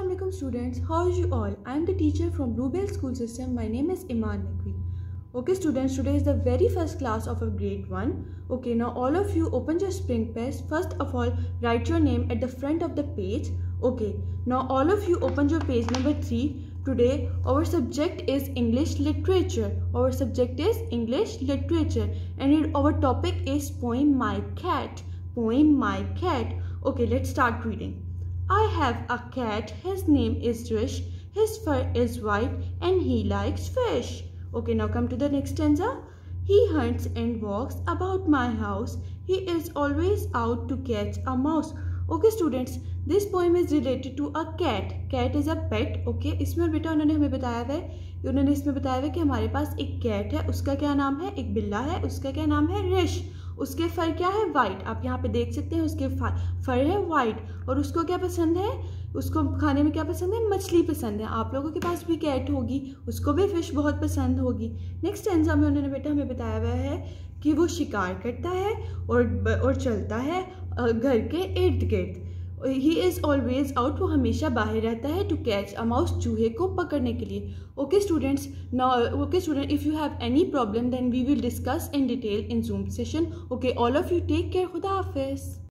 Assalamualaikum students, how are you all? I am the teacher from Bluebell School System. My name is Iman Naqvi. Okay students, today is the very first class of our grade 1. Okay, now all of you open your spring pens. First of all, write your name at the front of the page. Okay, now all of you open your page number 3. Today our subject is English literature. Our subject is English literature and our topic is poem My Cat. Poem My Cat. Okay, let's start reading. I have a cat, his name is Rish, his fur is white and he likes fish. Okay, now come to the next stanza. He hunts and walks about my house, he is always out to catch a mouse. Okay students, this poem is related to a cat. Cat is a pet. Okay, इसमें बेटा उन्होंने हमें बताया है कि हमारे पास एक cat है, उसका क्या नाम है, एक बिल्ला है, उसका क्या नाम है, रिश, उसके फर क्या है, वाइट। आप यहाँ पे देख सकते हैं उसके फर है वाइट और उसको क्या पसंद है, उसको खाने में क्या पसंद है, मछली पसंद है। आप लोगों के पास भी कैट होगी, उसको भी फिश बहुत पसंद होगी। नेक्स्ट टेंसा में उन्होंने बेटा हमें बताया हुआ है कि वो शिकार करता है और चलता है घर के इर्द गिर्द। ही इज़ ऑलवेज आउट, वो हमेशा बाहर रहता है, टू कैच अ माउस, चूहे को पकड़ने के लिए। Okay students, if you have any problem then we will discuss in detail in Zoom session. Okay, all of you take care, खुदा हाफिज़।